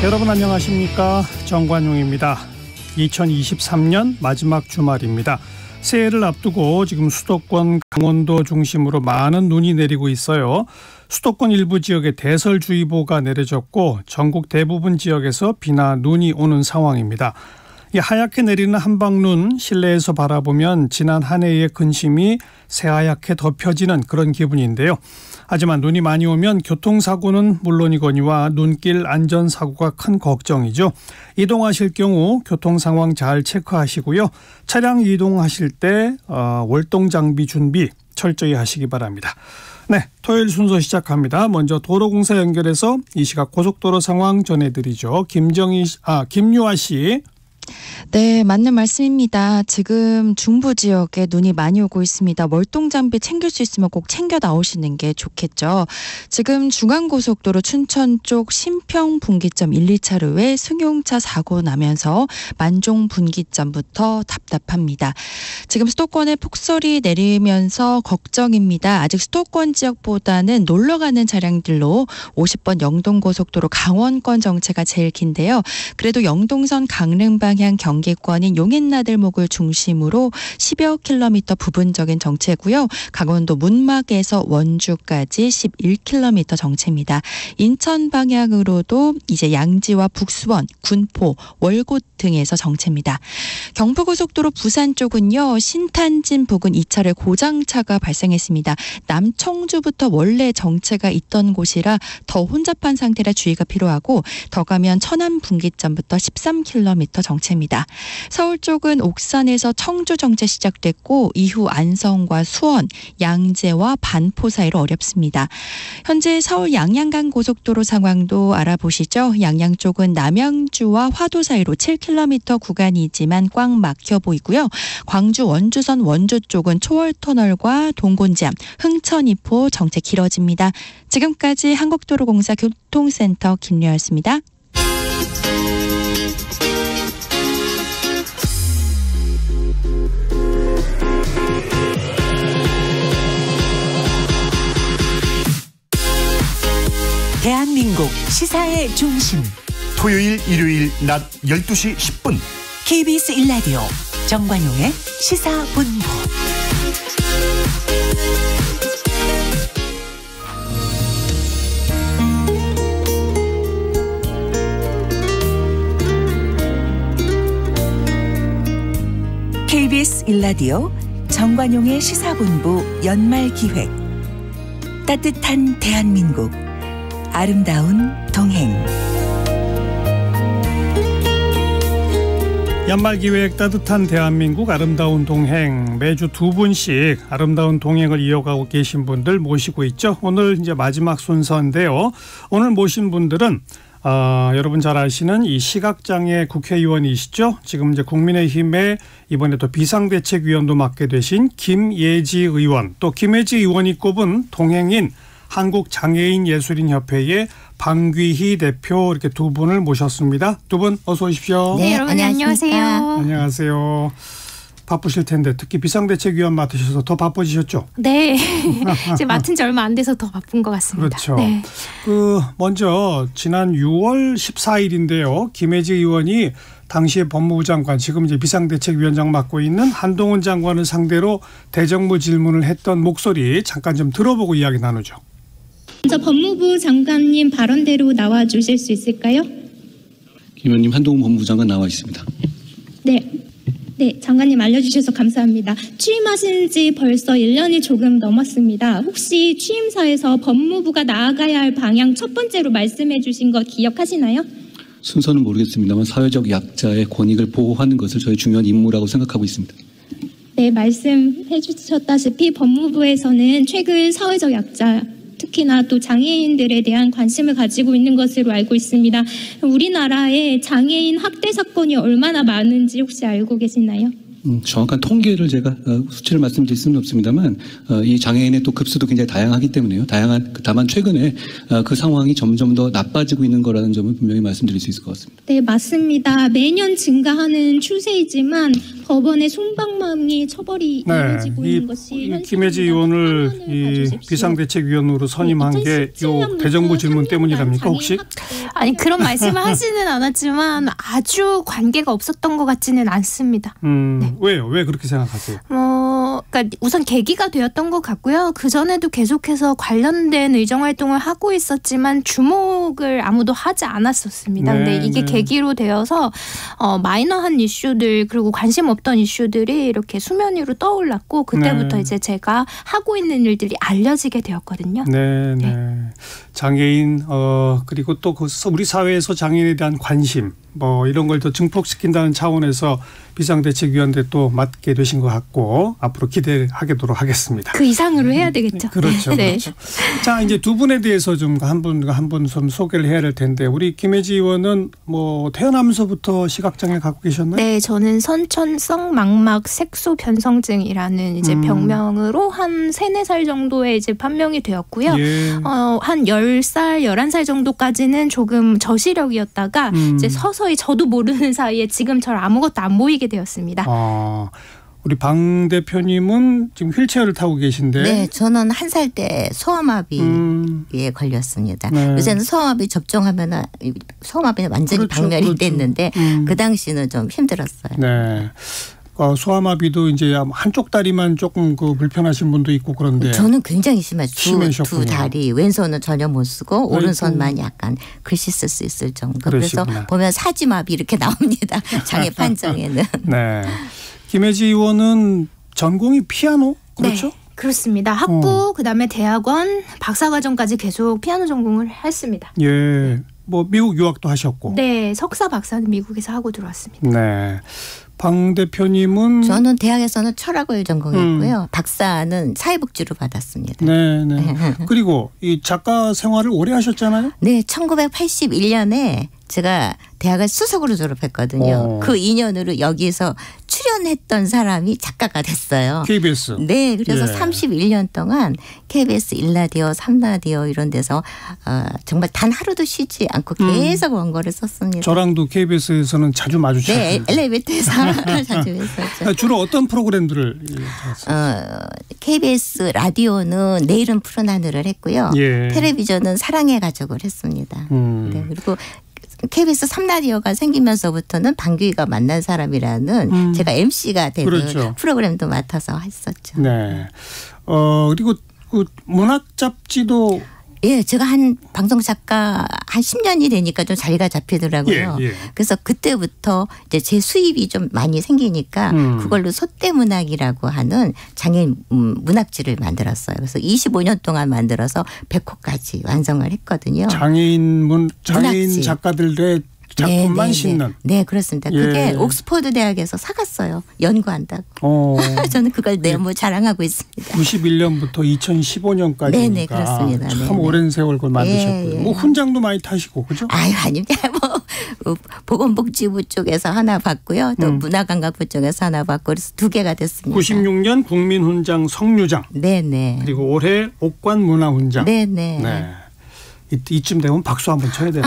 여러분 안녕하십니까? 정관용입니다. 2023년 마지막 주말입니다. 새해를 앞두고 지금 수도권 강원도 중심으로 많은 눈이 내리고 있어요. 수도권 일부 지역에 대설주의보가 내려졌고 전국 대부분 지역에서 비나 눈이 오는 상황입니다. 이 하얗게 내리는 한방눈 실내에서 바라보면 지난 한 해의 근심이 새하얗게 덮여지는 그런 기분인데요. 하지만 눈이 많이 오면 교통사고는 물론이거니와 눈길 안전사고가 큰 걱정이죠. 이동하실 경우 교통상황 잘 체크하시고요. 차량 이동하실 때 월동장비 준비 철저히 하시기 바랍니다. 네, 토요일 순서 시작합니다. 먼저 도로공사 연결해서 이 시각 고속도로 상황 전해드리죠. 김유아 씨. 네, 맞는 말씀입니다. 지금 중부 지역에 눈이 많이 오고 있습니다. 월동장비 챙길 수 있으면 꼭 챙겨 나오시는 게 좋겠죠. 지금 중앙고속도로 춘천 쪽 신평 분기점 1, 2차로에 승용차 사고 나면서 만종 분기점부터 답답합니다. 지금 수도권에 폭설이 내리면서 걱정입니다. 아직 수도권 지역보다는 놀러가는 차량들로 50번 영동고속도로 강원권 정체가 제일 긴데요. 그래도 영동선 강릉 방향 경계권인 용인나들목을 중심으로 10여 킬로미터 부분적인 정체고요. 강원도 문막에서 원주까지 11킬로미터 정체입니다. 인천 방향으로도 이제 양지와 북수원, 군포, 월곶 등에서 정체입니다. 경부고속도로 부산 쪽은요. 신탄진 부근 2차로에 고장차가 발생했습니다. 남청주부터 원래 정체가 있던 곳이라 더 혼잡한 상태라 주의가 필요하고 더 가면 천안 분기점부터 13킬로미터 정체입니다. 서울 쪽은 옥산에서 청주 정체 시작됐고 이후 안성과 수원, 양재와 반포 사이로 어렵습니다. 현재 서울 양양간 고속도로 상황도 알아보시죠. 양양 쪽은 남양주와 화도 사이로 7km 구간이지만 꽉 막혀 보이고요. 광주 원주선 원주 쪽은 초월터널과 동곤지암, 흥천이포 정체 길어집니다. 지금까지 한국도로공사 교통센터 김유아였습니다. 대한민국 시사의 중심 토요일 일요일 낮 12시 10분 KBS 1라디오 정관용의 시사본부. KBS 1라디오 정관용의 시사본부 연말기획. 따뜻한 대한민국, 아름다운 동행. 연말기획 따뜻한 대한민국 아름다운 동행, 매주 두 분씩 아름다운 동행을 이어가고 계신 분들 모시고 있죠. 오늘 이제 마지막 순서인데요. 오늘 모신 분들은 여러분 잘 아시는 이 시각장애 국회의원이시죠. 지금 이제 국민의힘에 이번에 또 비상대책위원도 맡게 되신 김예지 의원, 또 김예지 의원이 꼽은 동행인 한국장애인예술인협회의 방귀희 대표, 이렇게 두 분을 모셨습니다. 두 분 어서 오십시오. 네, 여러분 안녕하세요. 안녕하세요. 바쁘실 텐데 특히 비상대책위원 맡으셔서 더 바빠지셨죠? 네. 이제 맡은 지 얼마 안 돼서 더 바쁜 것 같습니다. 그렇죠. 네. 먼저 지난 6월 14일인데요. 김혜지 의원이 당시에 법무부 장관, 지금 이제 비상대책위원장 맡고 있는 한동훈 장관을 상대로 대정부 질문을 했던 목소리 잠깐 좀 들어보고 이야기 나누죠. 먼저 법무부 장관님 발언대로 나와 주실 수 있을까요? 김 의원님, 한동훈 법무부 장관 나와 있습니다. 네, 장관님 알려주셔서 감사합니다. 취임하신 지 벌써 1년이 조금 넘었습니다. 혹시 취임사에서 법무부가 나아가야 할 방향 첫 번째로 말씀해 주신 것 기억하시나요? 순서는 모르겠습니다만 사회적 약자의 권익을 보호하는 것을 저희 중요한 임무라고 생각하고 있습니다. 네, 말씀해 주셨다시피 법무부에서는 최근 사회적 약자, 특히나 또 장애인들에 대한 관심을 가지고 있는 것으로 알고 있습니다. 우리나라에 장애인 학대 사건이 얼마나 많은지 혹시 알고 계시나요? 정확한 통계를 제가 수치를 말씀드릴 수는 없습니다만 이 장애인의 또 급수도 굉장히 다양하기 때문에요. 다만 최근에 그 상황이 점점 더 나빠지고 있는 거라는 점을 분명히 말씀드릴 수 있을 것 같습니다. 네, 맞습니다. 매년 증가하는 추세이지만 법원의 솜방망이 처벌이 이루어지고 있는 것이 현실입니다. 김혜지 의원을 이 비상대책위원으로 선임한 게 요 대정부 질문 때문이랍니까 혹시? 아니 그런 말씀을 하지는 않았지만 아주 관계가 없었던 것 같지는 않습니다. 네. 왜요? 왜 그렇게 생각하세요? 그러니까 우선 계기가 되었던 것 같고요. 그 전에도 계속해서 관련된 의정 활동을 하고 있었지만 주목을 아무도 하지 않았었습니다. 근데 이게 계기로 되어서 마이너한 이슈들 그리고 관심 없던 이슈들이 이렇게 수면 위로 떠올랐고 그때부터 이제 제가 하고 있는 일들이 알려지게 되었거든요. 네. 장애인 그리고 또 우리 사회에서 장애인에 대한 관심 뭐 이런 걸 더 증폭시킨다는 차원에서 비상대책위원회 또 맡게 되신 것 같고 앞으로 기대하도록 하겠습니다. 그 이상으로 해야 되겠죠. 그렇죠. 네. 그렇죠. 자 이제 두 분에 대해서 좀 한 분 좀 소개를 해야 될 텐데 우리 김혜지 의원은 뭐 태어나면서부터 시각장애 갖고 계셨나요? 네, 저는 선천성 망막 색소 변성증이라는 이제 병명으로 한 3-4살 정도에 이제 판명이 되었고요. 한 10살, 11살 정도까지는 조금 저시력이었다가 이제 서서히 저도 모르는 사이에 지금처럼 아무것도 안 보이게 되었습니다. 우리 방 대표님은 지금 휠체어를 타고 계신데. 네, 저는 1살 때 소아마비에 걸렸습니다. 요새는 소아마비 접종하면은 소아마비는 완전히 박멸이 됐는데 그 당시는 좀 힘들었어요. 네. 소아마비도 이제 한쪽 다리만 조금 불편하신 분도 있고 그런데. 저는 굉장히 심했어요. 두 다리 왼손은 전혀 못 쓰고 오른손만 약간 글씨 쓸 수 있을 정도. 그래서 보면 사지마비 이렇게 나옵니다. 장애 판정에는. 네. 김혜지 의원은 전공이 피아노 그렇죠? 네, 그렇습니다. 학부 그다음에 대학원 박사과정까지 계속 피아노 전공을 했습니다. 예, 뭐 미국 유학도 하셨고. 네, 석사 박사는 미국에서 하고 들어왔습니다. 네. 방 대표님은 저는 대학에서는 철학을 전공했고요. 박사는 사회복지로 받았습니다. 네. 그리고 이 작가 생활을 오래 하셨잖아요. 네, 1981년에 제가 대학을 수석으로 졸업했거든요. 그 인연으로 여기서 출연했던 사람이 작가가 됐어요. KBS. 네, 그래서 31년 동안 KBS 1라디오, 3라디오 이런 데서 정말 단 하루도 쉬지 않고 계속 원고를 썼습니다. 저랑도 KBS에서는 자주 마주쳤어요. 네, 엘리베이터에서 자주 했었죠. 주로 어떤 프로그램들을 KBS 라디오는 내일은 푸른 하늘을 했고요. 텔레비전은 사랑의 가족을 했습니다. 네, 그리고 KBS 3라디오가 생기면서부터는 방귀가 만난 사람이라는 제가 MC가 되는 프로그램도 맡아서 했었죠. 네. 그리고 그 문학 잡지도 예, 제가 한 방송 작가 한 10년이 되니까 좀 자리가 잡히더라고요. 그래서 그때부터 이제 제 수입이 좀 많이 생기니까 그걸로 소떼문학이라고 하는 장애인 문학지를 만들었어요. 그래서 25년 동안 만들어서 100호까지 완성을 했거든요. 장애인 작가들의 작품만 싣는. 네, 그렇습니다. 그게 옥스퍼드 대학에서 사갔어요. 연구한다고. 저는 그걸 너무 자랑하고 있습니다. 91년부터 2015년까지. 네, 그렇습니다. 참 오랜 세월 그걸 만드셨고요. 뭐 훈장도 많이 타시고 그죠? 아닙니다. 뭐 보건복지부 쪽에서 하나 받고요. 또 문화관광부 쪽에서 하나 받고 그래서 2개가 됐습니다. 96년 국민훈장 성류장. 네네. 그리고 올해 옥관문화훈장. 네네. 네. 이쯤 되면 박수 한번 쳐야 됩니다.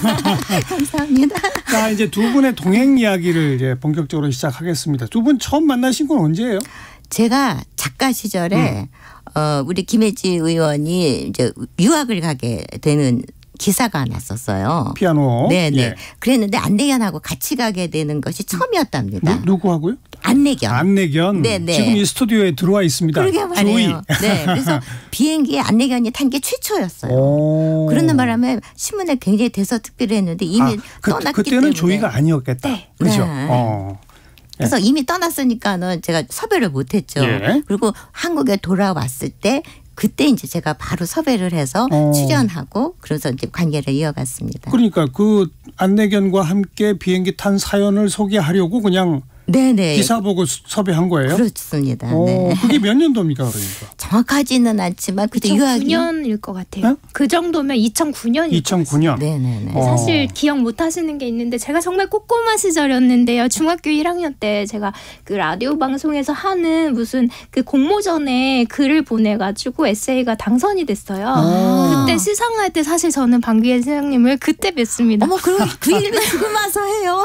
감사합니다. 자, 이제 두 분의 동행 이야기를 이제 본격적으로 시작하겠습니다. 두 분 처음 만나신 건 언제예요? 제가 작가 시절에 우리 김혜지 의원이 이제 유학을 가게 되는 기사가 났었어요. 피아노. 네네. 그랬는데 안내견하고 같이 가게 되는 것이 처음이었답니다. 누구하고요? 안내견. 네네. 지금 이 스튜디오에 들어와 있습니다. 그러게 말이에요. 네. 그래서 비행기에 안내견이 탄 게 최초였어요. 그러는 바람에 신문에 굉장히 대서특필했는데 이미 떠났기 그때는 때문에. 조이가 아니었겠다. 네. 그렇죠. 네. 그래서 이미 떠났으니까는 제가 섭외를 못했죠. 그리고 한국에 돌아왔을 때 그때 이제 제가 바로 섭외를 해서 출연하고 그래서 이제 관계를 이어갔습니다. 그러니까 그 안내견과 함께 비행기 탄 사연을 소개하려고 그냥 네네. 기사 보고 섭외한 거예요? 그렇습니다. 네. 그게 몇 년도입니까 그러니까? 정확하지는 않지만 그때 2009년일 것 같아요. 네? 그 정도면 2009년일 2009년. 네네네. 사실 기억 못 하시는 게 있는데 제가 정말 꼬꼬마 시절이었는데요. 중학교 1학년 때 제가 그 라디오 방송에서 하는 무슨 그 공모전에 글을 보내가지고 에세이가 당선이 됐어요. 그때 시상할 때 사실 저는 방귀의 세상님을 그때 뵀습니다. 어머, 그럼 그 일을 지금 와서 해요.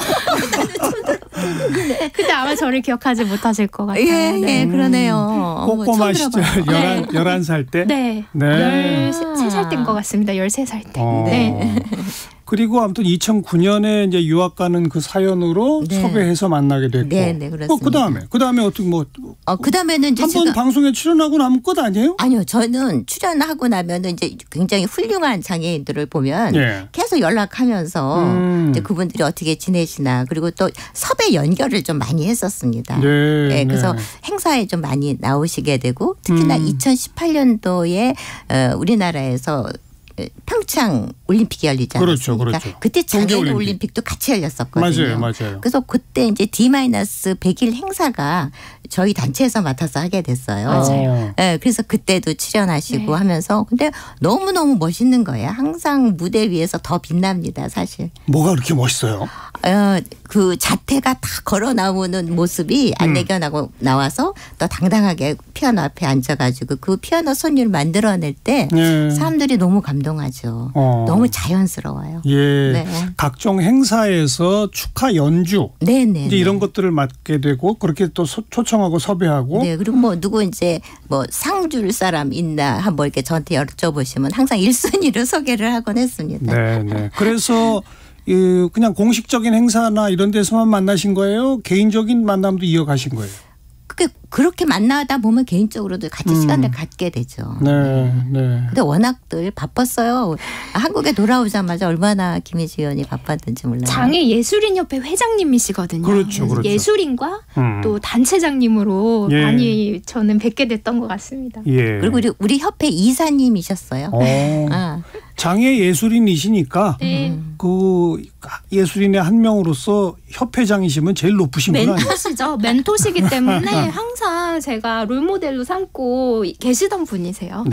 근데 아마 저를 기억하지 못하실 것 같아요. 예, 그러네요. 꼬꼬마 시절 11살 때? 네. 13살 때인 것 같습니다. 13살 때. 네. 그리고 아무튼 2009년에 이제 유학 가는 그 사연으로 섭외해서 만나게 됐고. 네, 그렇습니다. 그다음에 어떻게 뭐 그다음에는 이제 한번 방송에 출연하고 나면 끝 아니에요? 아니요. 저는 출연하고 나면은 이제 굉장히 훌륭한 장애인들을 보면 계속 연락하면서 이제 그분들이 어떻게 지내시나 그리고 또 섭외 연결을 좀 많이 했었습니다. 그래서 행사에 좀 많이 나오시게 되고 특히나 2018년도에 우리나라에서 평창 올림픽이 열리지 않았습니까? 그렇죠. 그때 장애인 올림픽도 같이 열렸었거든요. 맞아요. 그래서 그때 이제 D-100일 행사가 저희 단체에서 맡아서 하게 됐어요. 맞아요. 네, 그래서 그때도 출연하시고 하면서 근데 너무너무 멋있는 거예요. 항상 무대 위에서 더 빛납니다, 사실. 뭐가 그렇게 멋있어요? 그 자태가 다 걸어 나오는 모습이 안내견하고 나와서 또 당당하게 피아노 앞에 앉아가지고 그 피아노 선율을 만들어낼 때 사람들이 너무 감동하죠. 너무 자연스러워요. 각종 행사에서 축하 연주 이제 이런 것들을 맡게 되고 그렇게 또 초청하고 섭외하고. 그리고 뭐 누구 이제 뭐 상 줄 사람 있나 한번 이렇게 저한테 여쭤보시면 항상 1순위로 소개를 하곤 했습니다. 그래서 그냥 공식적인 행사나 이런 데서만 만나신 거예요? 개인적인 만남도 이어가신 거예요? 그렇게 만나다 보면 개인적으로도 같이 시간을 갖게 되죠. 근데 워낙들 바빴어요. 한국에 돌아오자마자 얼마나 김희지 의원이 바빴는지 몰라요. 장애예술인협회 회장님이시거든요. 그렇죠. 예술인과 또 단체장님으로 많이 저는 뵙게 됐던 것 같습니다. 그리고 우리 협회 이사님이셨어요. 장애 예술인이시니까 그 예술인의 한 명으로서 협회장이시면 제일 높으신 분 아니에요? 멘토시죠. 멘토시기 때문에 항상 제가 롤모델로 삼고 계시던 분이세요.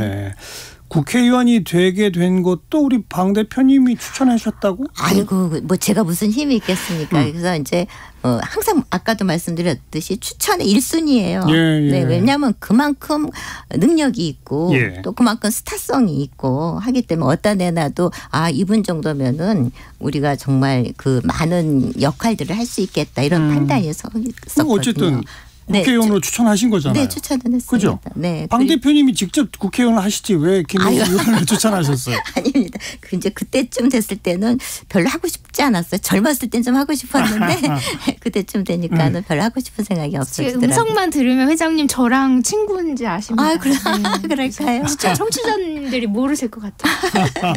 국회의원이 되게 된 것도 우리 방 대표님이 추천하셨다고? 아이고 뭐 제가 무슨 힘이 있겠습니까? 그래서 이제 항상 아까도 말씀드렸듯이 추천의 1순위예요. 왜냐하면 그만큼 능력이 있고 또 그만큼 스타성이 있고 하기 때문에 어디다 내놔도 이분 정도면은 우리가 정말 그 많은 역할들을 할 수 있겠다 이런 판단이 섰거든요. 어쨌든 국회의원으로 추천하신 거잖아요. 추천은 했습니다. 그죠? 방 대표님이 직접 국회의원을 하시지 왜 김의원을 추천하셨어요? 아닙니다. 이제 그때쯤 됐을 때는 별로 하고 싶지 않았어요. 젊었을 땐 좀 하고 싶었는데 그때쯤 되니까는 별로 하고 싶은 생각이 없어지더라고요. 음성만 들으면 회장님 저랑 친구인지 아십니까? 그럴까요? 진짜 청취자님들이 모르실 것 같아요.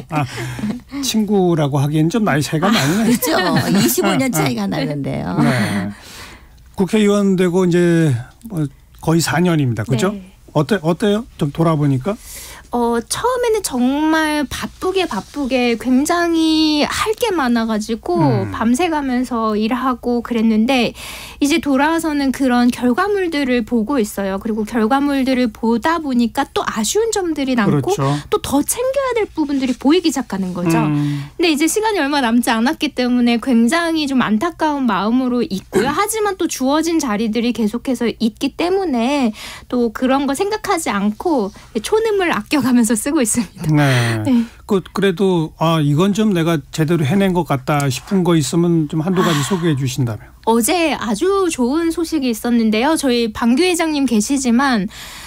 친구라고 하기엔 좀 나이 차이가 나네요. 그렇죠. 25년 차이가 나는데요. 국회의원 되고 이제 거의 4년입니다. 그죠? 어때요? 좀 돌아보니까? 처음에는 정말 바쁘게 굉장히 할 게 많아가지고 밤새 가면서 일하고 그랬는데 이제 돌아와서는 그런 결과물들을 보고 있어요. 그리고 결과물들을 보다 보니까 또 아쉬운 점들이 많고 또 더 챙겨야 될 부분들이 보이기 시작하는 거죠. 근데 이제 시간이 얼마 남지 않았기 때문에 굉장히 좀 안타까운 마음으로 있고요. 하지만 또 주어진 자리들이 계속해서 있기 때문에 또 그런 거 생각하지 않고 초능을 아껴가면서 쓰고 있습니다. 그래도 이건 좀 내가 제대로 해낸 것 같다 싶은 거 있으면 좀 한두 가지 소개해 주신다면. 어제 아주 좋은 소식이 있었는데요. 저희 방규 회장님 계시지만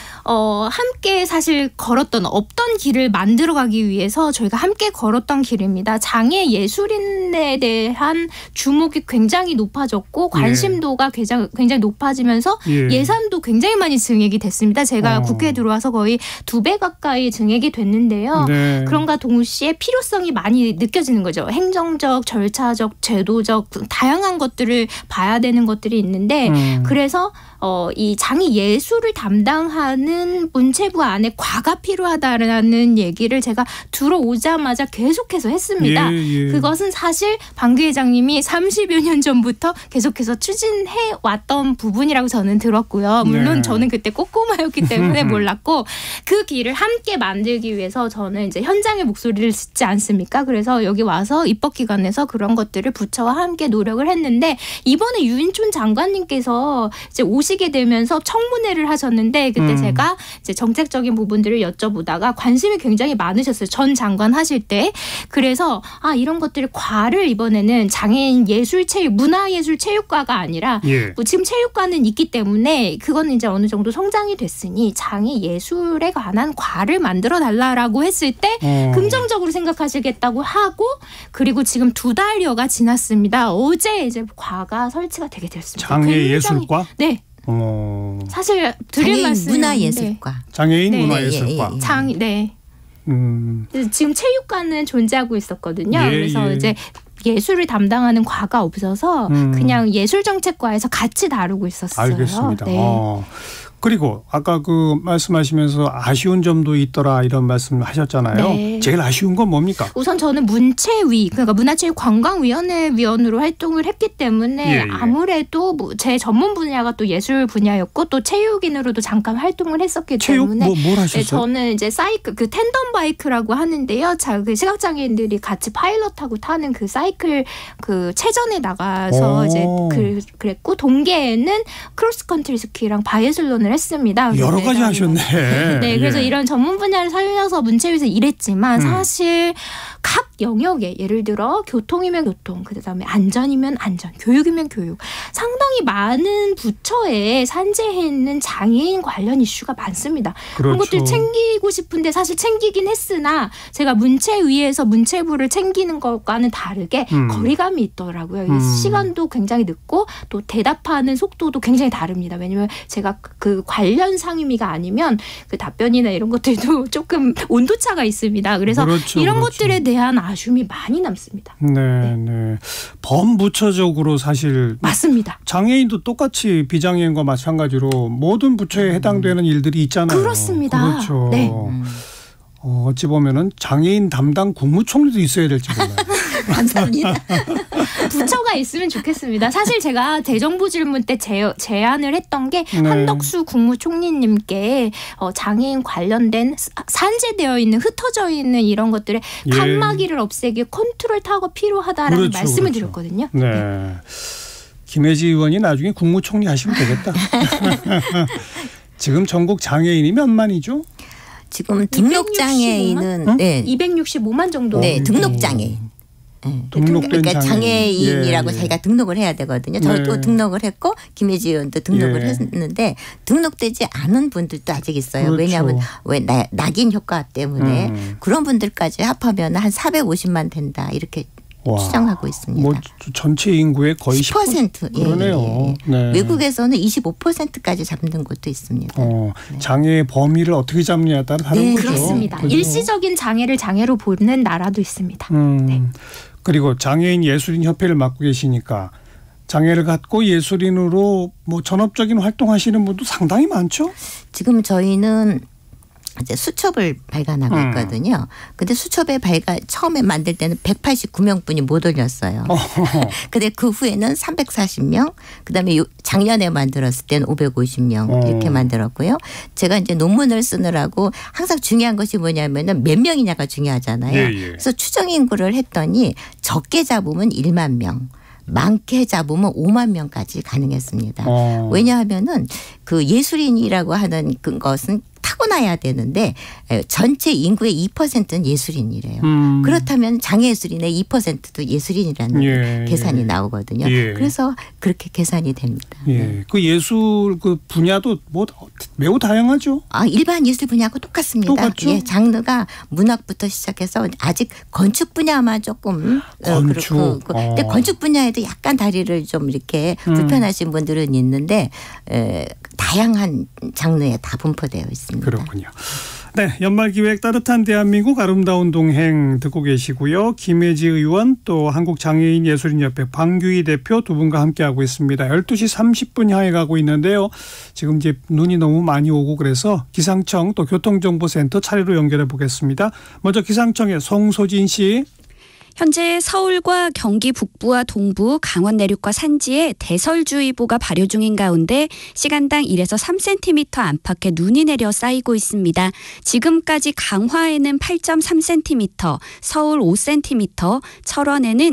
함께 사실 걸었던 없던 길을 만들어가기 위해서 저희가 함께 걸었던 길입니다. 장애 예술인에 대한 주목이 굉장히 높아졌고 관심도가 굉장히 높아지면서 예산도 굉장히 많이 증액이 됐습니다. 제가 국회에 들어와서 거의 2배 가까이 증액이 됐는데요. 그런가 동시에 필요성이 많이 느껴지는 거죠. 행정적, 절차적, 제도적 다양한 것들을 봐야 되는 것들이 있는데 그래서 이 장애 예술을 담당하는 문체부 안에 과가 필요하다라는 얘기를 제가 들어오자마자 계속해서 했습니다. 그것은 사실 사실 방규 회장님이 30여 년 전부터 계속해서 추진해 왔던 부분이라고 저는 들었고요. 물론 저는 그때 꼬꼬마였기 때문에 몰랐고 그 길을 함께 만들기 위해서 저는 이제 현장의 목소리를 듣지 않습니까? 그래서 여기 와서 입법기관에서 그런 것들을 부처와 함께 노력을 했는데 이번에 유인촌 장관님께서 이제 오시게 되면서 청문회를 하셨는데 그때 제가 이제 정책적인 부분들을 여쭤보다가 관심이 굉장히 많으셨어요. 전 장관 하실 때. 그래서 이런 것들을 과를 이번에는 장애인 예술체육 문화예술체육과가 아니라 뭐 지금 체육과는 있기 때문에 그거는 이제 어느 정도 성장이 됐으니 장애 예술에 관한 과를 만들어 달라라고 했을 때 긍정적으로 생각하시겠다고 하고 그리고 지금 2달여가 지났습니다. 어제 이제 과가 설치가 되게 됐습니다. 장애 예술과? 네. 사실 드릴 말씀 문화예술과. 장애인 문화예술과. 지금 체육과는 존재하고 있었거든요. 그래서 이제 예술을 담당하는 과가 없어서 그냥 예술정책과에서 같이 다루고 있었어요. 알겠습니다. 그리고 아까 그 말씀하시면서 아쉬운 점도 있더라 이런 말씀 하셨잖아요. 네. 제일 아쉬운 건 뭡니까? 우선 저는 문체위 그러니까 문화체육관광위원회 위원으로 활동을 했기 때문에 아무래도 제 전문 분야가 또 예술 분야였고 또 체육인으로도 잠깐 활동을 했었기 때문에 뭘 하셨어요? 저는 이제 사이클 그 텐덤 바이크라고 하는데요. 그 시각장애인들이 같이 파일럿하고 타는 그 사이클 그 체전에 나가서 이제 그랬고 동계에는 크로스컨트리 스키랑 바이애슬론을 했습니다. 여러 가지 하셨네. 네, 그래서 이런 전문 분야를 살려서 문체위에서 일했지만 사실 각 영역에 예를 들어 교통이면 교통, 그다음에 안전이면 안전, 교육이면 교육 상당히 많은 부처에 산재해 있는 장애인 관련 이슈가 많습니다. 그런 것들 챙기고 싶은데 사실 챙기긴 했으나 제가 문체위에서 문체부를 챙기는 것과는 다르게 거리감이 있더라고요. 시간도 굉장히 늦고 또 대답하는 속도도 굉장히 다릅니다. 왜냐하면 제가 그 관련 상임위가 아니면 그 답변이나 이런 것들도 조금 온도차가 있습니다. 그래서 이런 것들에 대한 아쉬움이 많이 남습니다. 네. 범부처적으로 사실 맞습니다. 장애인도 똑같이 비장애인과 마찬가지로 모든 부처에 해당되는 일들이 있잖아요. 그렇습니다. 그렇죠. 네. 어찌 보면은 장애인 담당 국무총리도 있어야 될지 몰라요. 감사합니다. 부처가 있으면 좋겠습니다. 사실 제가 대정부 질문 때 제안을 했던 게 한덕수 국무총리님께 장애인 관련된 산재되어 있는 흩어져 있는 이런 것들의 칸막이를 없애기 컨트롤 타워가 필요하다라는 말씀을 드렸거든요. 네. 김혜지 의원이 나중에 국무총리 하시면 되겠다. 지금 전국 장애인이 몇만이죠? 지금 등록장애인은 265만 정도. 네, 등록장애인. 그러니까 장애인이라고 자기가 등록을 해야 되거든요. 저도 등록을 했고 김혜지 의원도 등록을 했는데 등록되지 않은 분들도 아직 있어요. 왜냐하면 낙인 효과 때문에 그런 분들까지 합하면 한 450만 된다 이렇게 추정하고 있습니다. 뭐 전체 인구의 거의 10%. 그러네요. 네. 외국에서는 25%까지 잡는 곳도 있습니다. 장애의 범위를 어떻게 잡느냐에 따라 다른 거죠. 그렇습니다. 그렇죠? 일시적인 장애를 장애로 보는 나라도 있습니다. 그리고 장애인 예술인 협회를 맡고 계시니까 장애를 갖고 예술인으로 뭐 전업적인 활동하시는 분도 상당히 많죠? 지금 저희는 이제 수첩을 발간하고 있거든요. 근데 수첩의 처음에 만들 때는 189명분이 못 올렸어요. 근데 그 후에는 340명, 그다음에 작년에 만들었을 때는 550명 이렇게 만들었고요. 제가 이제 논문을 쓰느라고 항상 중요한 것이 뭐냐면은 몇 명이냐가 중요하잖아요. 그래서 추정 인구를 했더니 적게 잡으면 1만 명. 많게 잡으면 5만 명까지 가능했습니다. 왜냐하면은 그 예술인이라고 하는 것은 타고나야 되는데 전체 인구의 2%는 예술인이래요. 그렇다면 장애예술인의 2%도 예술인이라는 계산이 나오거든요. 그래서 그렇게 계산이 됩니다. 그 예술 그 분야도 뭐 매우 다양하죠. 일반 예술 분야하고 똑같습니다. 똑같죠? 장르가 문학부터 시작해서 아직 건축 분야만 조금 그렇고 근데 건축 분야에도 약간 다리를 좀 이렇게 불편하신 분들은 있는데 다양한 장르에 다 분포되어 있습니다. 그렇군요. 네, 연말기획 따뜻한 대한민국 아름다운 동행 듣고 계시고요. 김혜지 의원 또 한국장애인예술인협회 방규희 대표 두 분과 함께하고 있습니다. 12시 30분 향해 가고 있는데요. 지금 이제 눈이 너무 많이 오고 그래서 기상청 또 교통정보센터 차례로 연결해 보겠습니다. 먼저 기상청의 송소진 씨. 현재 서울과 경기 북부와 동부, 강원 내륙과 산지에 대설주의보가 발효 중인 가운데 시간당 1에서 3cm 안팎의 눈이 내려 쌓이고 있습니다. 지금까지 강화에는 8.3cm, 서울 5cm, 철원에는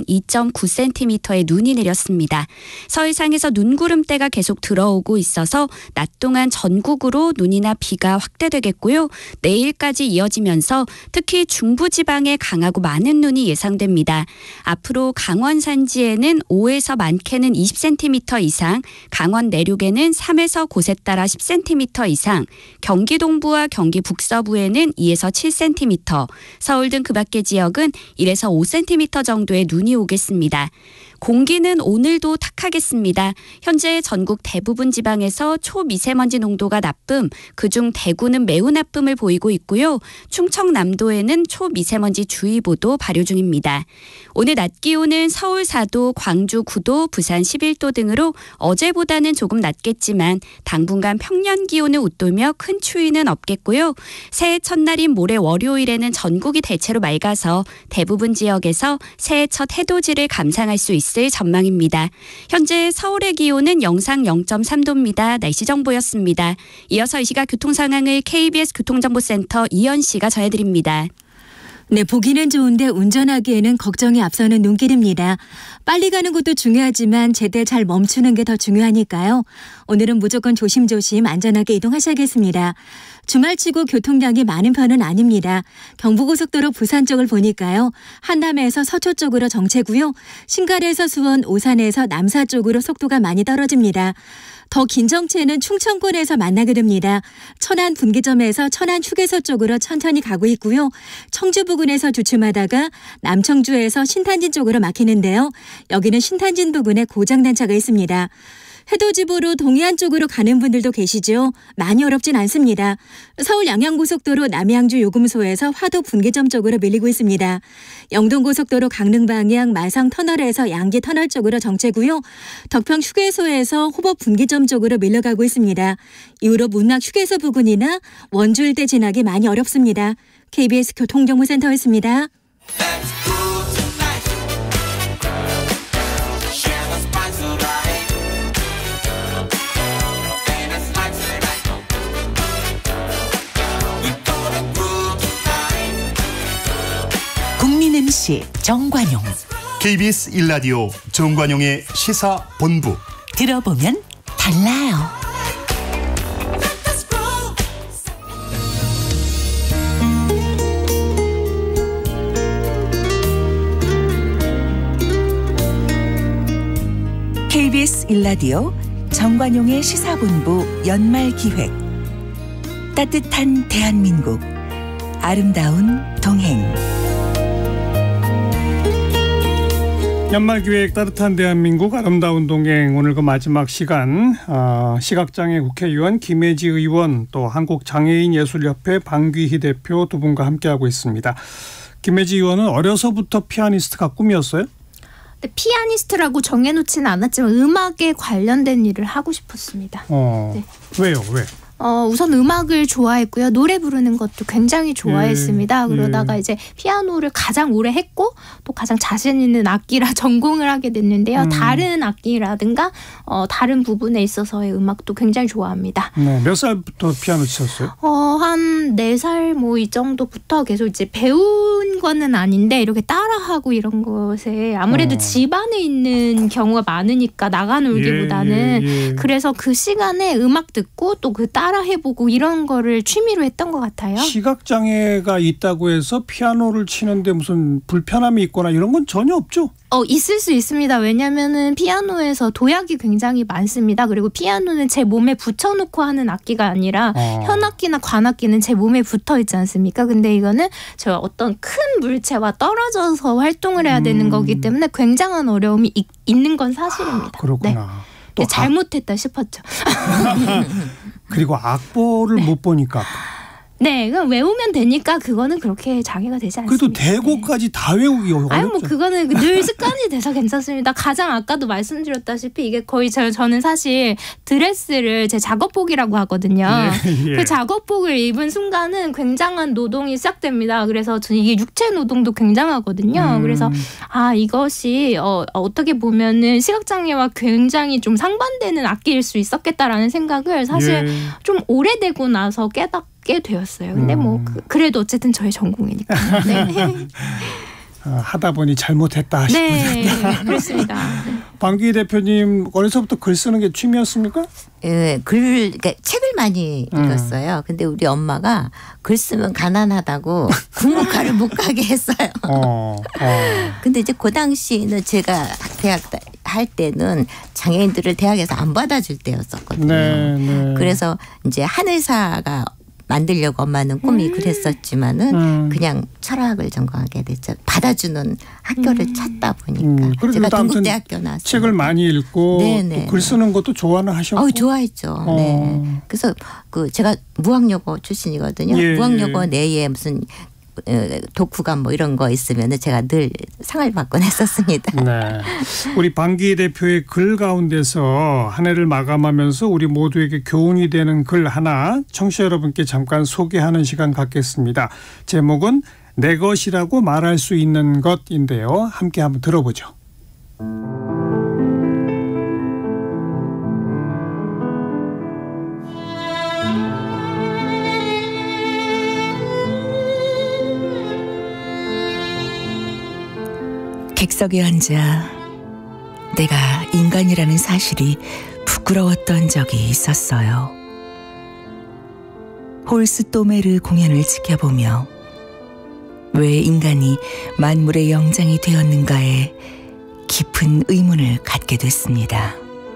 2.9cm의 눈이 내렸습니다. 서해상에서 눈구름대가 계속 들어오고 있어서 낮 동안 전국으로 눈이나 비가 확대되겠고요. 내일까지 이어지면서 특히 중부지방에 강하고 많은 눈이 예상됩니다. 앞으로 강원 산지에는 5에서 많게는 20cm 이상, 강원 내륙에는 3에서 곳에 따라 10cm 이상, 경기 동부와 경기 북서부에는 2에서 7cm, 서울 등 그 밖의 지역은 1에서 5cm 정도의 눈이 오겠습니다. 공기는 오늘도 탁하겠습니다. 현재 전국 대부분 지방에서 초미세먼지 농도가 나쁨, 그중 대구는 매우 나쁨을 보이고 있고요. 충청남도에는 초미세먼지 주의보도 발효 중입니다. 오늘 낮 기온은 서울 4도, 광주 9도, 부산 11도 등으로 어제보다는 조금 낮겠지만 당분간 평년 기온을 웃돌며 큰 추위는 없겠고요. 새해 첫날인 모레 월요일에는 전국이 대체로 맑아서 대부분 지역에서 새해 첫 해돋이를 감상할 수 있을 전망입니다. 현재 서울의 기온은 영상 0.3도입니다. 날씨 정보였습니다. 이어서 이 시각 교통 상황을 KBS 교통정보센터 이현 씨가 전해드립니다. 네, 보기는 좋은데 운전하기에는 걱정이 앞서는 눈길입니다. 빨리 가는 것도 중요하지만 제때 잘 멈추는 게 더 중요하니까요. 오늘은 무조건 조심조심 안전하게 이동하셔야겠습니다. 주말치고 교통량이 많은 편은 아닙니다. 경부고속도로 부산 쪽을 보니까요. 한남에서 서초 쪽으로 정체고요. 신갈에서 수원, 오산에서 남사 쪽으로 속도가 많이 떨어집니다. 더 긴 정체는 충청권에서 만나게 됩니다. 천안 분기점에서 천안 휴게소 쪽으로 천천히 가고 있고요. 청주 부근에서 주춤하다가 남청주에서 신탄진 쪽으로 막히는데요. 여기는 신탄진 부근에 고장난차가 있습니다. 해돋이보러 동해안 쪽으로 가는 분들도 계시죠. 많이 어렵진 않습니다. 서울 양양고속도로 남양주 요금소에서 화도 분기점 쪽으로 밀리고 있습니다. 영동고속도로 강릉 방향 마상 터널에서 양기 터널 쪽으로 정체고요. 덕평 휴게소에서 호법 분기점 쪽으로 밀려가고 있습니다. 이후로 문락 휴게소 부근이나 원주 일대 지나기 많이 어렵습니다. KBS 교통정보센터였습니다. MC 정관용, KBS 1라디오 정관용의 시사본부. 들어보면 달라요. KBS 1라디오 정관용의 시사본부 연말기획. 따뜻한 대한민국, 아름다운 동행. 연말기획 따뜻한 대한민국 아름다운 동행, 오늘 그 마지막 시간 시각장애 국회의원 김혜지 의원, 또 한국장애인예술협회 방귀희 대표 두 분과 함께하고 있습니다. 김혜지 의원은 어려서부터 피아니스트가 꿈이었어요? 피아니스트라고 정해놓지는 않았지만 음악에 관련된 일을 하고 싶었습니다. 네. 왜요? 왜? 우선 음악을 좋아했고요. 노래 부르는 것도 굉장히 좋아했습니다. 그러다가 이제 피아노를 가장 오래 했고 또 가장 자신 있는 악기라 전공을 하게 됐는데요. 다른 악기라든가 다른 부분에 있어서의 음악도 굉장히 좋아합니다. 네, 몇 살부터 피아노 치셨어요? 한 4살 뭐 이 정도부터 계속 이제 배운 거는 아닌데 이렇게 따라하고 이런 것에 아무래도 집안에 있는 경우가 많으니까 나가 놀기보다는 그래서 그 시간에 음악 듣고 또 그 따라 해보고 이런 거를 취미로 했던 것 같아요. 시각장애가 있다고 해서 피아노를 치는데 무슨 불편함이 있거나 이런 건 전혀 없죠? 있을 수 있습니다. 왜냐면은 피아노에서 도약이 굉장히 많습니다. 그리고 피아노는 제 몸에 붙여놓고 하는 악기가 아니라 현악기나 관악기는 제 몸에 붙어 있지 않습니까? 근데 이거는 저 어떤 큰 물체와 떨어져서 활동을 해야 되는 거기 때문에 굉장한 어려움이 있는 건 사실입니다. 그렇구나. 네. 또 잘못했다 싶었죠. 그리고 악보를 못 보니까. 네, 그럼 외우면 되니까 그거는 그렇게 장애가 되지 않습니다. 그래도 대고까지 다 외우기 어렵죠. 아니 뭐 그거는 늘 습관이 돼서 괜찮습니다. 가장 아까도 말씀드렸다시피 이게 거의 저는 사실 드레스를 제 작업복이라고 하거든요. 예. 그 작업복을 입은 순간은 굉장한 노동이 시작됩니다. 그래서 저는 이게 육체 노동도 굉장하거든요. 그래서 이것이 어떻게 보면은 시각장애와 굉장히 좀 상반되는 악기일 수 있었겠다라는 생각을 사실 좀 오래되고 나서 깨닫게 되었어요. 근데 뭐 그래도 어쨌든 저의 전공이니까. 네. 하다 보니 잘못했다 싶으셨다. 네, 그렇습니다. 방귀 대표님 어려서부터 글 쓰는 게 취미였습니까? 예, 그러니까 책을 많이 읽었어요. 근데 우리 엄마가 글 쓰면 가난하다고 국문과를 못 가게 했어요. 근데 이제 그 당시에는 제가 대학 할 때는 장애인들을 대학에서 안 받아줄 때였었거든요. 네. 그래서 이제 한의사가 만들려고 엄마는 꿈이 그랬었지만은 그냥 철학을 전공하게 됐죠. 받아주는 학교를 찾다 보니까 제가 동국대학교 나왔어요. 책을 많이 읽고 또 글 쓰는 것도 좋아는 하셨고. 좋아했죠. 네. 그래서 제가 무학여고 출신이거든요. 무학여고 내에 무슨 독후감 뭐 이런 거 있으면 제가 늘 상을 받곤 했었습니다. 네. 우리 방귀 대표의 글 가운데서 한 해를 마감하면서 우리 모두에게 교훈이 되는 글 하나 청취자 여러분께 잠깐 소개하는 시간 갖겠습니다. 제목은 내 것이라고 말할 수 있는 것인데요. 함께 한번 들어보죠. 객석에 앉아 내가 인간이라는 사실이 부끄러웠던 적이 있었어요. 홀스토메르 공연을 지켜보며 왜 인간이 만물의 영장이 되었는가에 깊은 의문을 갖게 됐습니다.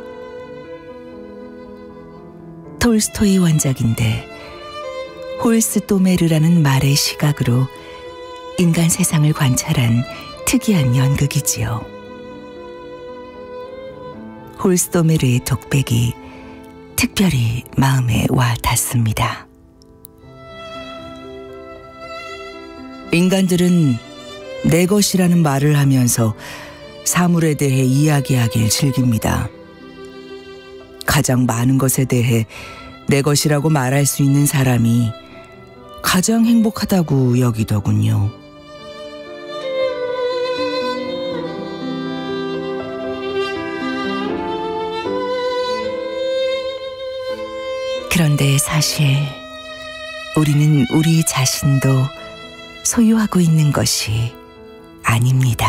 톨스토이 원작인데 홀스토메르라는 말의 시각으로 인간 세상을 관찰한 특이한 연극이지요. 홀스토메르의 독백이 특별히 마음에 와 닿습니다. 인간들은 내 것이라는 말을 하면서 사물에 대해 이야기하길 즐깁니다. 가장 많은 것에 대해 내 것이라고 말할 수 있는 사람이 가장 행복하다고 여기더군요. 그런데 사실 우리는 우리 자신도 소유하고 있는 것이 아닙니다.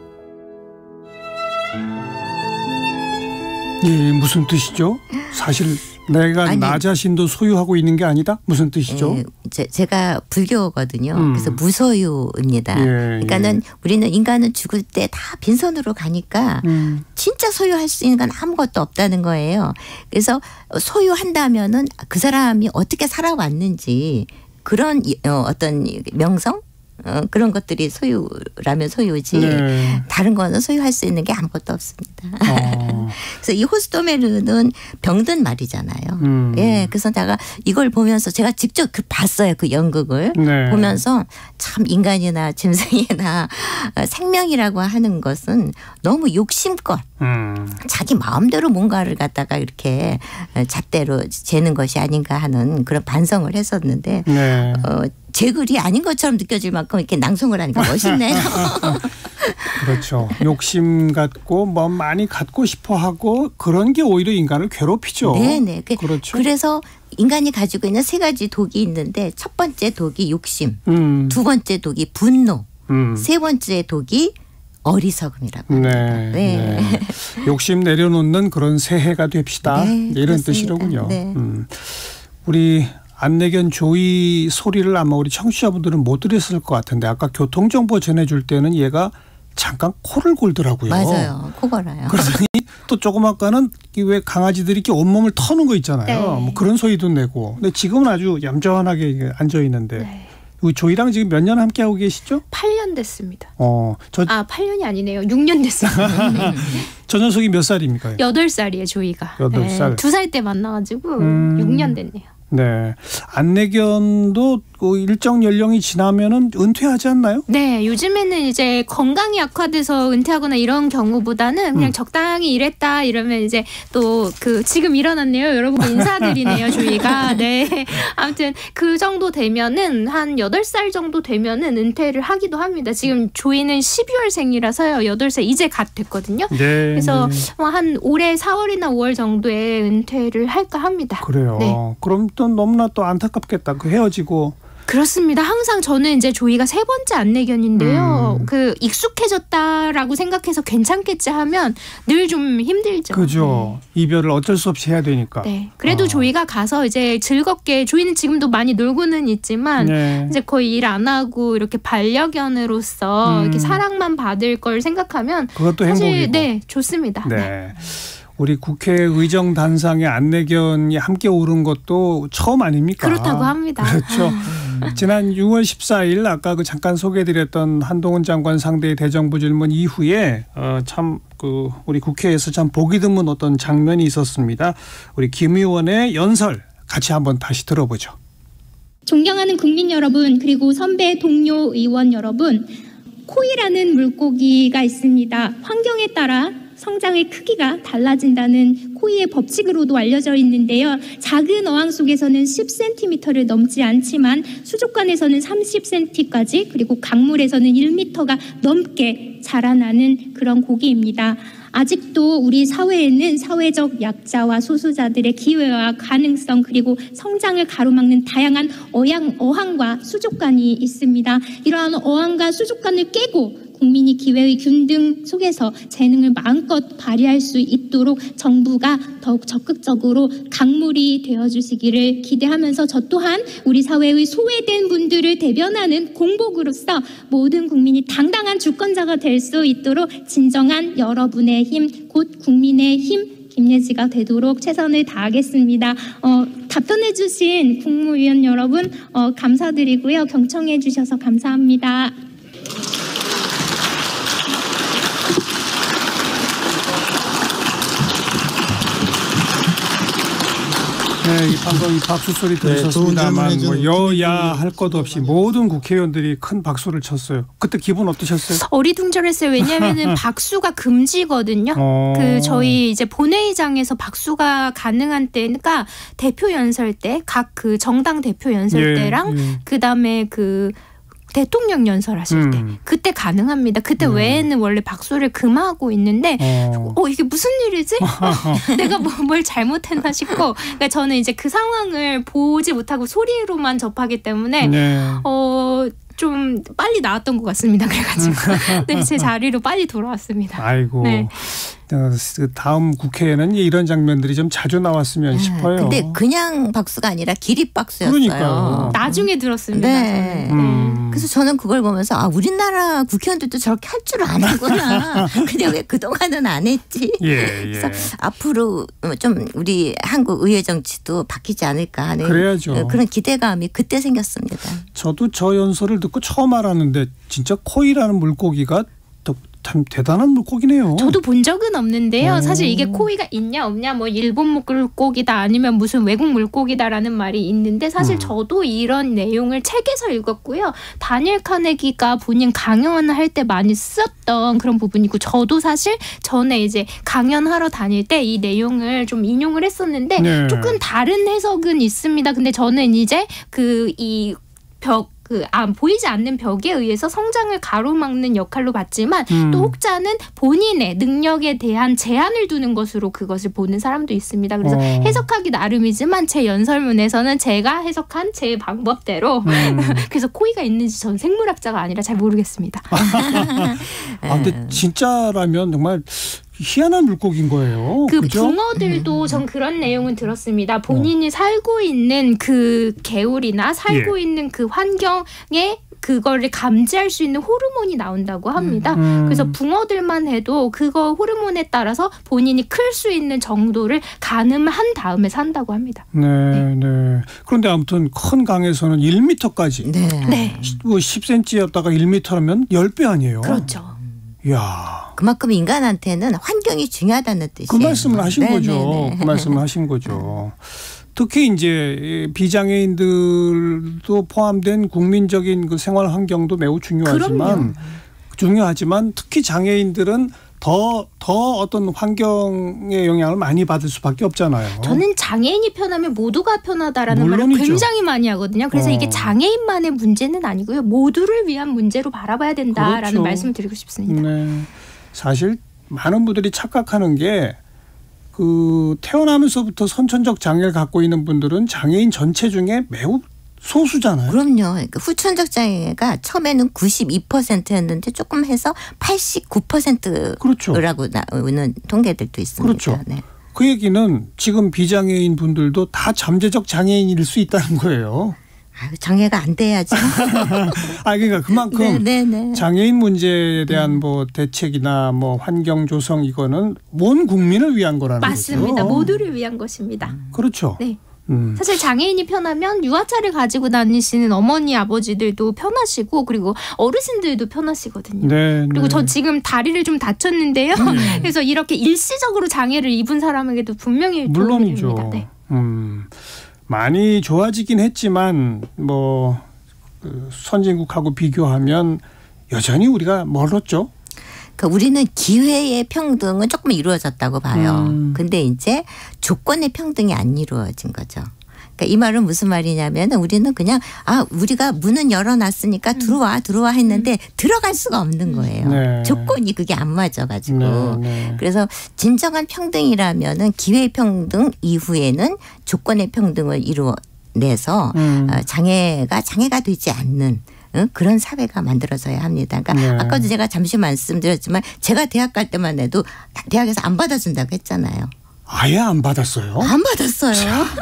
예, 무슨 뜻이죠? 사실 내가 나 자신도 소유하고 있는 게 아니다? 무슨 뜻이죠? 제가 불교거든요. 그래서 무소유입니다. 그러니까는 우리는 인간은 죽을 때 다 빈손으로 가니까 진짜 소유할 수 있는 건 아무것도 없다는 거예요. 그래서 소유한다면은 그 사람이 어떻게 살아왔는지 그런 어떤 명성? 그런 것들이 소유라면 소유지 다른 거는 소유할 수 있는 게 아무것도 없습니다. 그래서 이 홀스토메르는 병든 말이잖아요. 예, 그래서 제가 이걸 보면서 제가 직접 봤어요. 그 연극을 보면서 참 인간이나 짐승이나 생명이라고 하는 것은 너무 욕심껏 자기 마음대로 뭔가를 갖다가 이렇게 잣대로 재는 것이 아닌가 하는 그런 반성을 했었는데 제 글이 아닌 것처럼 느껴질 만큼 이렇게 낭송을 하니까 멋있네요. 그렇죠. 욕심 갖고 뭐 많이 갖고 싶어 하고 그런 게 오히려 인간을 괴롭히죠. 네네. 그렇죠. 그래서 인간이 가지고 있는 세 가지 독이 있는데 첫 번째 독이 욕심, 두 번째 독이 분노, 세 번째 독이 어리석음이라고 합니다. 네. 욕심 내려놓는 그런 새해가 됩시다. 이런 그렇습니다. 뜻이로군요. 우리 안내견 조이 소리를 아마 우리 청취자분들은 못 들었을 것 같은데 아까 교통정보 전해줄 때는 얘가 잠깐 코를 골더라고요. 맞아요. 코 골아요. 그러더니 또 조금 아까는 왜 강아지들이 이렇게 온몸을 터는 거 있잖아요. 뭐 그런 소리도 내고. 근데 지금은 아주 얌전하게 앉아 있는데 우리 조이랑 지금 몇 년 함께 하고 계시죠? 8년 됐습니다. 8년이 아니네요. 6년 됐습니다. 저 녀석이 몇 살입니까? 8살이에요, 조이가. 8살. 2살 때 만나가지고 6년 됐네요. 네. 안내견도 일정 연령이 지나면은 은퇴하지 않나요? 네, 요즘에는 이제 건강이 악화돼서 은퇴하거나 이런 경우보다는 그냥 적당히 일했다 이러면 이제 또 지금 일어났네요. 여러분 인사드리네요, 저희가. 네. 아무튼 그 정도 되면은 한 8살 정도 되면은 은퇴를 하기도 합니다. 지금 조이는 12월생이라서요. 8살 이제 갓 됐거든요. 네. 그래서 한 올해 4월이나 5월 정도에 은퇴를 할까 합니다. 그래요. 네. 그럼 또 너무나 또 안타깝겠다. 헤어지고. 그렇습니다. 항상 저는 이제 조이가 3번째 안내견인데요. 익숙해졌다라고 생각해서 괜찮겠지 하면 늘 좀 힘들죠. 그죠. 네. 이별을 어쩔 수 없이 해야 되니까. 네. 그래도 조이가 가서 이제 즐겁게 조이는 지금도 많이 놀고는 있지만 네. 이제 거의 일 안 하고 이렇게 반려견으로서 이렇게 사랑만 받을 걸 생각하면 그것도 사실 행복이고. 네, 좋습니다. 네. 네. 우리 국회 의정단상에 안내견이 함께 오른 것도 처음 아닙니까? 그렇다고 합니다. 그렇죠. 지난 6월 14일 아까 잠깐 소개해드렸던 한동훈 장관 상대의 대정부 질문 이후에 우리 국회에서 참 보기 드문 어떤 장면이 있었습니다. 우리 김 의원의 연설 같이 한번 다시 들어보죠. 존경하는 국민 여러분, 그리고 선배 동료 의원 여러분, 코이라는 물고기가 있습니다. 환경에 따라 성장의 크기가 달라진다는 코이의 법칙으로도 알려져 있는데요. 작은 어항 속에서는 10cm를 넘지 않지만 수족관에서는 30cm까지, 그리고 강물에서는 1m가 넘게 자라나는 그런 고기입니다. 아직도 우리 사회에는 사회적 약자와 소수자들의 기회와 가능성, 그리고 성장을 가로막는 다양한 어항과 수족관이 있습니다. 이러한 어항과 수족관을 깨고 국민이 기회의 균등 속에서 재능을 마음껏 발휘할 수 있도록 정부가 더욱 적극적으로 강물이 되어주시기를 기대하면서, 저 또한 우리 사회의 소외된 분들을 대변하는 공복으로서 모든 국민이 당당한 주권자가 될 수 있도록 진정한 여러분의 힘, 곧 국민의 힘, 김예지가 되도록 최선을 다하겠습니다. 답변해 주신 국무위원 여러분 감사드리고요. 경청해 주셔서 감사합니다. 네, 방금 박수 소리 들으셨습니다만 여야 할 것 없이 모든 국회의원들이 큰 박수를 쳤어요. 그때 기분 어떠셨어요? 어리둥절했어요. 왜냐하면은 박수가 금지거든요. 저희 이제 본회의장에서 박수가 가능한 때가 대표 연설 때, 각 그 정당 대표 연설 때랑 그다음에 대통령 연설하실 때 그때 가능합니다. 그때 외에는 원래 박수를 금하고 있는데 이게 무슨 일이지? 내가 뭘 잘못했나 싶고, 그러니까 저는 이제 그 상황을 보지 못하고 소리로만 접하기 때문에 좀 빨리 나왔던 것 같습니다. 그래가지고 네, 제 자리로 빨리 돌아왔습니다. 아이고. 네. 다음 국회에는 이런 장면들이 좀 자주 나왔으면 싶어요. 근데 그냥 박수가 아니라 기립박수였어요. 그러니까요. 나중에 들었습니다. 네. 그래서 저는 그걸 보면서 우리나라 국회의원들도 저렇게 할 줄 아는구나. 근데 왜 그동안은 안 했지? 그래서 앞으로 좀 우리 한국 의회 정치도 바뀌지 않을까 하는 그래야죠. 그런 기대감이 그때 생겼습니다. 저도 저 연설을 듣고 처음 알았는데 진짜 코이라는 물고기가 참 대단한 물고기네요. 저도 본 적은 없는데요. 사실 이게 코이가 있냐 없냐, 일본 물고기다 아니면 무슨 외국 물고기다라는 말이 있는데, 사실 저도 이런 내용을 책에서 읽었고요. 다니엘 카네기가 본인 강연할 때 많이 썼던 그런 부분이고, 저도 사실 전에 이제 강연하러 다닐 때 이 내용을 좀 인용을 했었는데 조금 다른 해석은 있습니다. 근데 저는 이제 보이지 않는 벽에 의해서 성장을 가로막는 역할로 봤지만 또 혹자는 본인의 능력에 대한 제한을 두는 것으로 그것을 보는 사람도 있습니다. 그래서 해석하기 나름이지만 제 연설문에서는 제가 해석한 제 방법대로 그래서 코이가 있는지 저는 생물학자가 아니라 잘 모르겠습니다. 근데 진짜라면 정말 희한한 물고기인 거예요. 그죠? 붕어들도 전 그런 내용은 들었습니다. 본인이 살고 있는 그 개울이나 살고 있는 그 환경에 그거를 감지할 수 있는 호르몬이 나온다고 합니다. 그래서 붕어들만 해도 그거 호르몬에 따라서 본인이 클 수 있는 정도를 가늠한 다음에 산다고 합니다. 네. 그런데 아무튼 큰 강에서는 1m까지. 네. 10cm였다가 1m라면 10배 아니에요? 그렇죠. 이야. 그만큼 인간한테는 환경이 중요하다는 뜻이에요. 그 말씀을 하신 거죠. 그 말씀을 하신 거죠. 특히 이제 비장애인들도 포함된 국민적인 그 생활 환경도 매우 중요하지만 특히 장애인들은 더 어떤 환경의 영향을 많이 받을 수밖에 없잖아요. 저는 장애인이 편하면 모두가 편하다라는 물론이죠. 말을 굉장히 많이 하거든요. 그래서 이게 장애인만의 문제는 아니고요. 모두를 위한 문제로 바라봐야 된다라는 그렇죠. 말씀을 드리고 싶습니다. 네. 사실 많은 분들이 착각하는 게 그 태어나면서부터 선천적 장애를 갖고 있는 분들은 장애인 전체 중에 매우 소수잖아요. 그럼요. 그러니까 후천적 장애가 처음에는 92%였는데 조금 해서 89%라고 그렇죠. 나오는 통계들도 있습니다. 그렇죠. 네. 그 얘기는 지금 비장애인 분들도 다 잠재적 장애인일 수 있다는 거예요. 장애가 안 돼야죠. 그러니까 그만큼 장애인 문제에 대한 뭐 대책이나 뭐 환경 조성 이거는 온 국민을 위한 거라는 거죠. 맞습니다. 모두를 위한 것입니다. 그렇죠. 네. 사실 장애인이 편하면 유아차를 가지고 다니시는 어머니 아버지들도 편하시고 그리고 어르신들도 편하시거든요. 네, 그리고 저 지금 다리를 좀 다쳤는데요. 그래서 이렇게 일시적으로 장애를 입은 사람에게도 분명히 도움이 됩니다. 네. 많이 좋아지긴 했지만 뭐 선진국하고 비교하면 여전히 우리가 멀었죠. 그러니까 우리는 기회의 평등은 조금 이루어졌다고 봐요. 근데 이제 조건의 평등이 안 이루어진 거죠. 그러니까 이 말은 무슨 말이냐면 우리는 그냥 우리가 문은 열어놨으니까 들어와 했는데 들어갈 수가 없는 거예요. 네. 조건이 그게 안 맞아가지고. 네. 그래서 진정한 평등이라면은 기회의 평등 이후에는 조건의 평등을 이루어내서 장애가 되지 않는 그런 사회가 만들어져야 합니다. 그러니까 아까도 제가 잠시 말씀드렸지만 제가 대학 갈 때만 해도 대학에서 안 받아준다고 했잖아요. 아예 안 받았어요? 안 받았어요.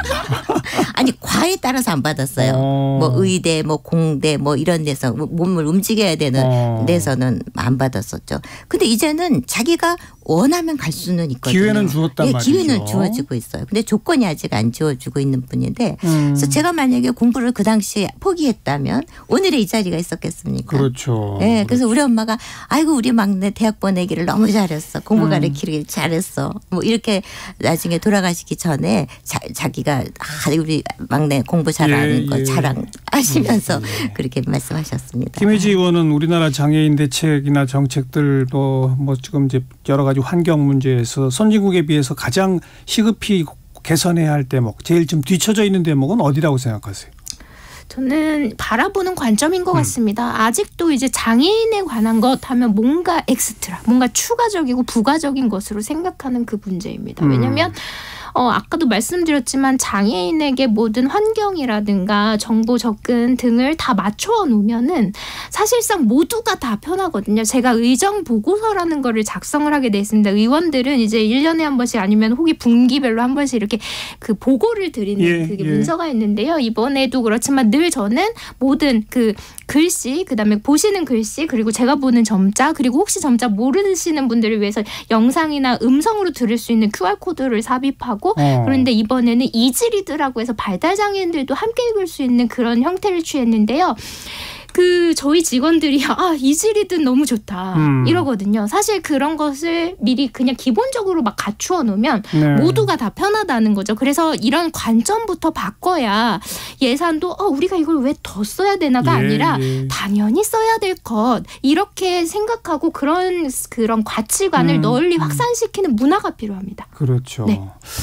아니 과에 따라서 안 받았어요. 뭐 의대, 뭐 공대, 뭐 이런 데서 몸을 움직여야 되는 데서는 안 받았었죠. 근데 이제는 자기가 원하면 갈 수는 있거든요. 기회는 주었단 말이죠. 기회는 주어지고 있어요. 근데 조건이 아직 안 주어지고 있는 뿐인데 그래서 제가 만약에 공부를 그 당시에 포기했다면 오늘의 이 자리가 있었겠습니까? 그렇죠. 네, 그래서 우리 엄마가 아이고 우리 막내 대학 보내기를 너무 잘했어. 공부 가르치길 잘했어. 뭐 이렇게 나중에 돌아가시기 전에 자기가 우리 막내 공부 잘하는 거 자랑하시면서 그렇게 말씀하셨습니다. 김혜지 의원은 우리나라 장애인 대책이나 정책들도 뭐 지금 이제 여러 가지 환경 문제에서 선진국에 비해서 가장 시급히 개선해야 할 대목, 제일 좀 뒤처져 있는 대목은 어디라고 생각하세요? 저는 바라보는 관점인 것 같습니다. 아직도 이제 장애인에 관한 것 하면 뭔가 엑스트라, 뭔가 추가적이고 부가적인 것으로 생각하는 그 문제입니다. 왜냐하면 아까도 말씀드렸지만 장애인에게 모든 환경이라든가 정보 접근 등을 다 맞춰 놓으면은 사실상 모두가 다 편하거든요. 제가 의정 보고서라는 거를 작성을 하게 돼 있습니다. 의원들은 이제 1년에 한 번씩 아니면 혹이 분기별로 한 번씩 이렇게 그 보고를 드리는 그게 문서가 있는데요. 이번에도 그렇지만 늘 저는 모든 그 글씨, 그다음에 보시는 글씨, 그리고 제가 보는 점자, 그리고 혹시 점자 모르시는 분들을 위해서 영상이나 음성으로 들을 수 있는 QR코드를 삽입하고 그런데 이번에는 이즈리드라고 해서 발달장애인들도 함께 읽을 수 있는 그런 형태를 취했는데요. 저희 직원들이 이즈리드 너무 좋다 이러거든요. 사실 그런 것을 미리 그냥 기본적으로 막 갖추어 놓으면 모두가 다 편하다는 거죠. 그래서 이런 관점부터 바꿔야 예산도 우리가 이걸 왜 더 써야 되나가 아니라 당연히 써야 될 것 이렇게 생각하고 그런 가치관을 널리 확산시키는 문화가 필요합니다. 그렇죠. 네.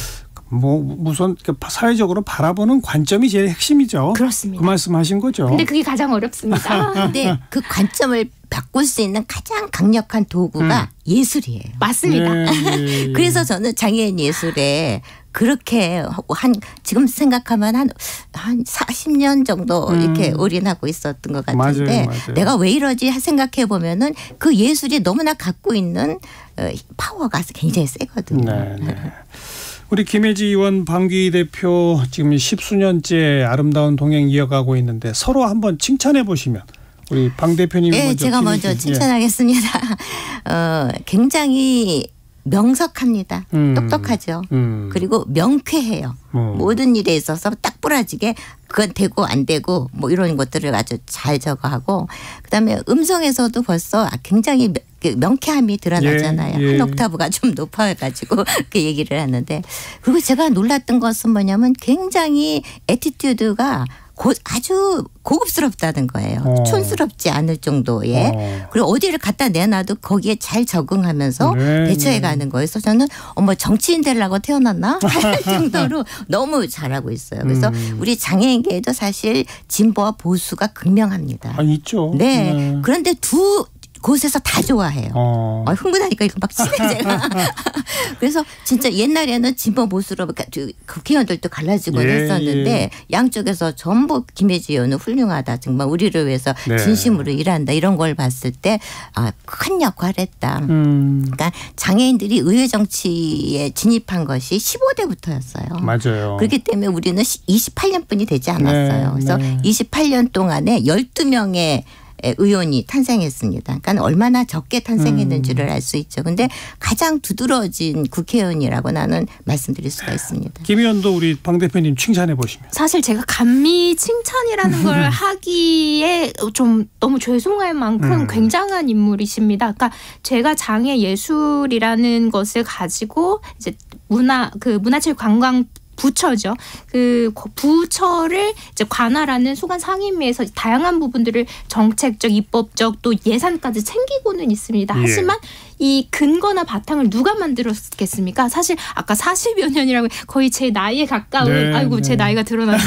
우선 사회적으로 바라보는 관점이 제일 핵심이죠. 그렇습니다. 그 말씀하신 거죠. 근데 그게 가장 어렵습니다. 근데 그 관점을 바꿀 수 있는 가장 강력한 도구가 예술이에요. 맞습니다. 네. 그래서 저는 장애인 예술에 그렇게 지금 생각하면 한 40년 정도 이렇게 올인하고 있었던 것 같은데 맞아요. 내가 왜 이러지 생각해 보면은 그 예술이 너무나 갖고 있는 파워가 굉장히 세거든요. 네. 우리 김혜지 의원, 방귀 대표 지금 10수년째 아름다운 동행 이어가고 있는데 서로 한번 칭찬해 보시면 우리 방 대표님이 먼저. 제가 먼저 칭찬하겠습니다. 굉장히 명석합니다. 똑똑하죠. 그리고 명쾌해요. 모든 일에 있어서 딱 부러지게 그건 되고 안 되고 뭐 이런 것들을 아주 잘 저거하고 그다음에 음성에서도 벌써 굉장히 명쾌함이 드러나잖아요. 예. 한 옥타브가 좀 높아가지고 그 얘기를 하는데 그리고 제가 놀랐던 것은 뭐냐면 굉장히 애티튜드가 아주 고급스럽다는 거예요. 촌스럽지 않을 정도의. 그리고 어디를 갖다 내놔도 거기에 잘 적응하면서 대처해가는 거예요. 그래서 저는 정치인 되려고 태어났나 할 정도로 너무 잘하고 있어요. 그래서 우리 장애인계에도 사실 진보와 보수가 극명합니다. 있죠. 네. 그런데 두 곳에서 다 좋아해요. 흥분하니까 이거 막 치네 제가. 그래서 진짜 옛날에는 진보 보수로 국회의원들도 갈라지고 했었는데 양쪽에서 전부 김혜지 의원은 훌륭하다. 정말 우리를 위해서 진심으로 일한다. 이런 걸 봤을 때 큰 역할을 했다. 그러니까 장애인들이 의회 정치에 진입한 것이 15대부터였어요. 맞아요. 그렇기 때문에 우리는 28년뿐이 되지 않았어요. 그래서 28년 동안에 12명의 의원이 탄생했습니다. 그러니까 얼마나 적게 탄생했는지를 알 수 있죠. 그런데 가장 두드러진 국회의원이라고 나는 말씀드릴 수가 있습니다. 김 의원도 우리 방 대표님 칭찬해 보시면. 사실 제가 감히 칭찬이라는 걸 하기에 좀 너무 죄송할 만큼 굉장한 인물이십니다. 그러니까 제가 장애 예술이라는 것을 가지고 이제 문화체육관광 부처죠. 그 부처를 이제 관할하는 소관 상임위에서 다양한 부분들을 정책적, 입법적 또 예산까지 챙기고는 있습니다. 하지만 이 근거나 바탕을 누가 만들었겠습니까? 사실 아까 40여 년이라고 거의 제 나이에 가까운 제 나이가 드러나는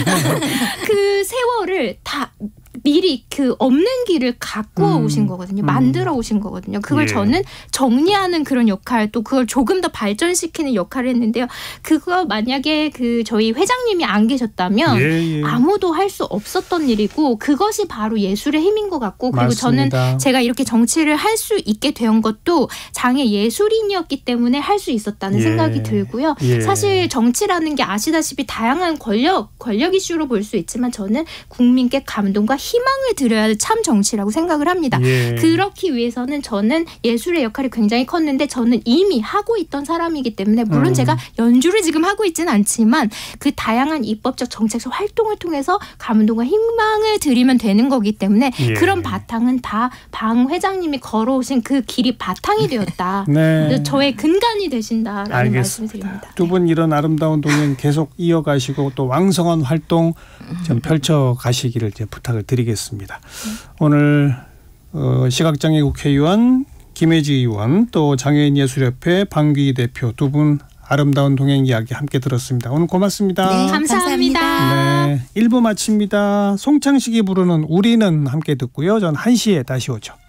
그 세월을 다 미리 그 없는 길을 갖고 오신 거거든요. 만들어 오신 거거든요. 그걸 저는 정리하는 그런 역할 또 그걸 조금 더 발전시키는 역할을 했는데요. 그거 만약에 저희 회장님이 안 계셨다면 아무도 할 수 없었던 일이고 그것이 바로 예술의 힘인 것 같고 그리고 맞습니다. 저는 제가 이렇게 정치를 할 수 있게 된 것도 장애 예술인이었기 때문에 할 수 있었다는 생각이 들고요. 사실 정치라는 게 아시다시피 다양한 권력 이슈로 볼 수 있지만 저는 국민께 감동과 희망을 드려야 할 참 정치라고 생각을 합니다. 그렇기 위해서는 저는 예술의 역할이 굉장히 컸는데 저는 이미 하고 있던 사람이기 때문에 물론 제가 연주를 지금 하고 있지는 않지만 그 다양한 입법적 정책적 활동을 통해서 감동과 희망을 드리면 되는 거기 때문에 그런 바탕은 다 방 회장님이 걸어오신 그 길이 바탕이 되었다. 저의 근간이 되신다라는 말씀을 드립니다. 두 분 이런 아름다운 동행 계속 이어가시고 또 왕성한 활동 좀 펼쳐가시기를 이제 부탁을 드리겠습니다. 오늘 시각장애 국회의원 김혜지 의원 또 장애인예술협회 방귀 대표 두 분 아름다운 동행 이야기 함께 들었습니다. 오늘 고맙습니다. 네, 감사합니다. 네, 1부 마칩니다. 송창식이 부르는 우리는 함께 듣고요. 전 1시에 다시 오죠.